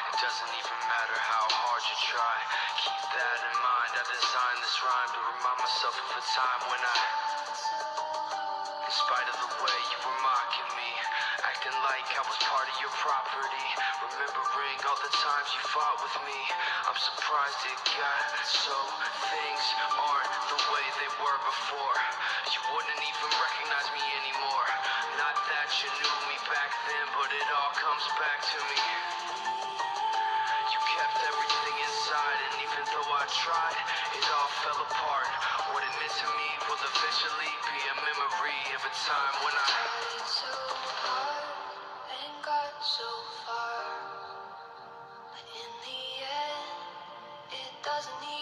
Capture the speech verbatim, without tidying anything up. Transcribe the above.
It doesn't even matter how hard you try. Keep that in mind. I designed this rhyme to remind myself of a time when I, in spite of the way you were mocking me, acting like I was part of your property, remembering all the times you fought with me. I'm surprised it got so things aren't the way they were before. You wouldn't even recognize me anymore. Not that you knew me back then, but it all comes back to me. You kept everything inside, and even though I tried, it all fell apart. What it meant to me will eventually be a memory of a time when I tried so hard and got so far, but in the end, it doesn't even